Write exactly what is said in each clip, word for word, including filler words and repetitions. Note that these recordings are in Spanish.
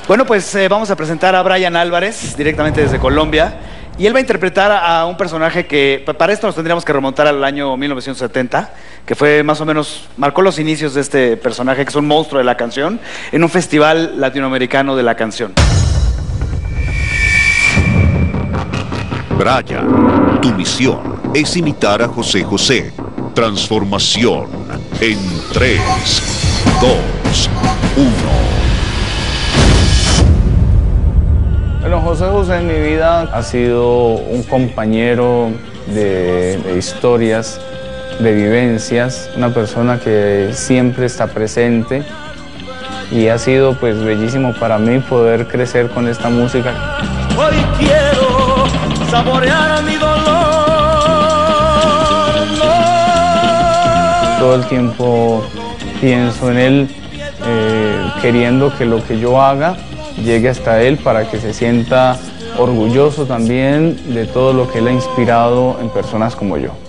Bueno, pues eh, vamos a presentar a Brian Álvarez, directamente desde Colombia, y él va a interpretar a un personaje que, para esto nos tendríamos que remontar al año mil novecientos setenta, que fue más o menos, marcó los inicios de este personaje, que es un monstruo de la canción, en un festival latinoamericano de la canción. Brian, tu misión es imitar a José José. Transformación en tres, dos, uno. Bueno, José José en mi vida ha sido un compañero de, de historias, de vivencias, una persona que siempre está presente y ha sido pues bellísimo para mí poder crecer con esta música. Hoy quiero saborear mi dolor. No. Todo el tiempo pienso en él, eh, queriendo que lo que yo haga llegue hasta él para que se sienta orgulloso también de todo lo que él ha inspirado en personas como yo.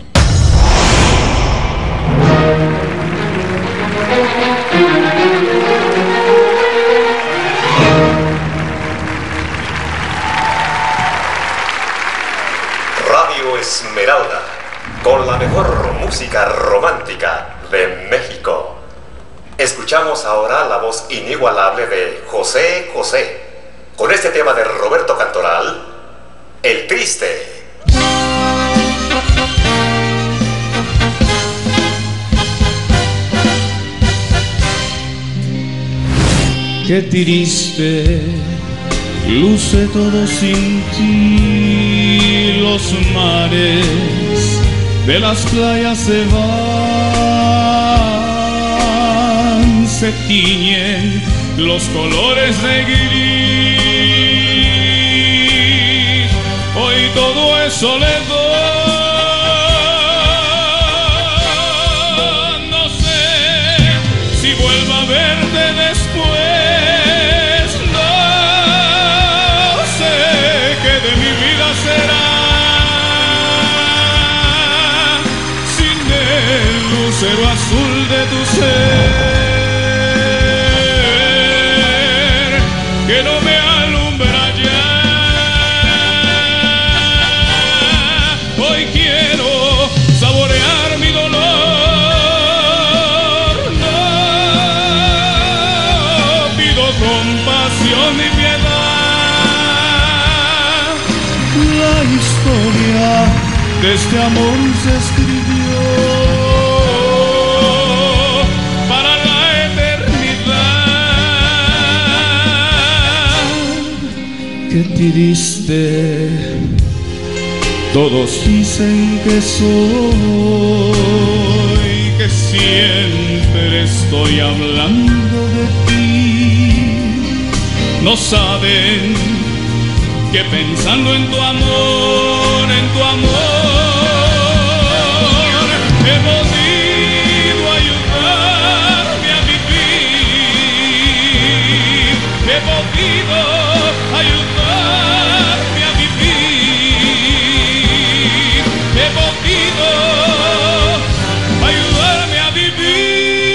Radio Esmeralda, con la mejor música romántica de México. Escuchamos ahora la voz inigualable de José José, con este tema de Roberto Cantoral, El Triste. Qué triste luce todo sin ti, los mares de las playas se van. Se tiñen los colores de gris, hoy todo es soledad. No sé si vuelvo a verte después, no sé qué de mi vida será sin el lucero azul de tu ser, que no me alumbra ya. Hoy quiero saborear mi dolor. No pido compasión ni piedad. La historia de este amor se escribió para la eternidad. Qué triste, todos dicen que soy, que siempre estoy hablando de ti. No saben que pensando en tu amor, en tu amor, he podido ayudarme a vivir, he podido ayudarme a vivir, he podido ayudarme a vivir.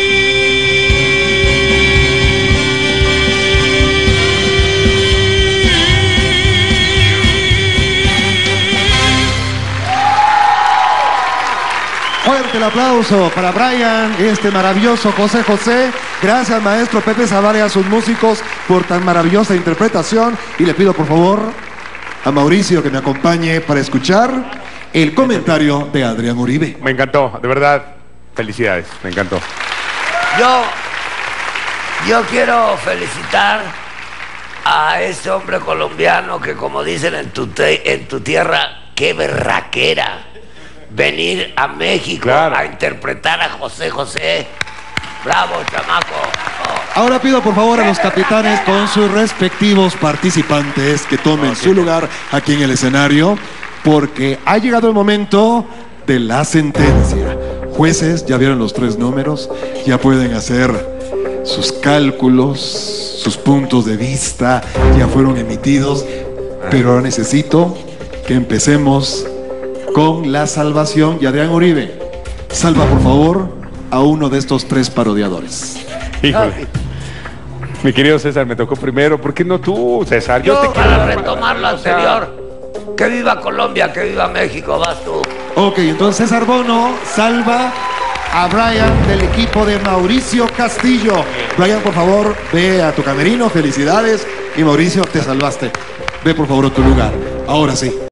Fuerte el aplauso para Brian, este maravilloso José José. Gracias, maestro Pepe Zavala y a sus músicos por tan maravillosa interpretación. Y le pido por favor a Mauricio que me acompañe para escuchar el comentario de Adrián Uribe. Me encantó, de verdad, felicidades, me encantó. Yo, yo quiero felicitar a este hombre colombiano que, como dicen en tu, te, en tu tierra, qué berraquera venir a México, claro, a interpretar a José José. Bravo, chamaco. Oh. Ahora pido por favor a los capitanes con sus respectivos participantes que tomen okay. su lugar aquí en el escenario, porque ha llegado el momento de la sentencia. Jueces, ya vieron los tres números, ya pueden hacer sus cálculos, sus puntos de vista, ya fueron emitidos, pero ahora necesito que empecemos con la salvación. Y Adrián Uribe, salva por favor a uno de estos tres parodiadores. Híjole. Mi querido César, me tocó primero. ¿Por qué no tú, César? Yo, te para quiero. retomar lo O sea, anterior. Que viva Colombia, que viva México, vas tú. Ok, entonces César Bono salva a Brian del equipo de Mauricio Castillo. Brian, por favor, ve a tu camerino. Felicidades. Y Mauricio, te salvaste. Ve por favor a tu lugar. Ahora sí.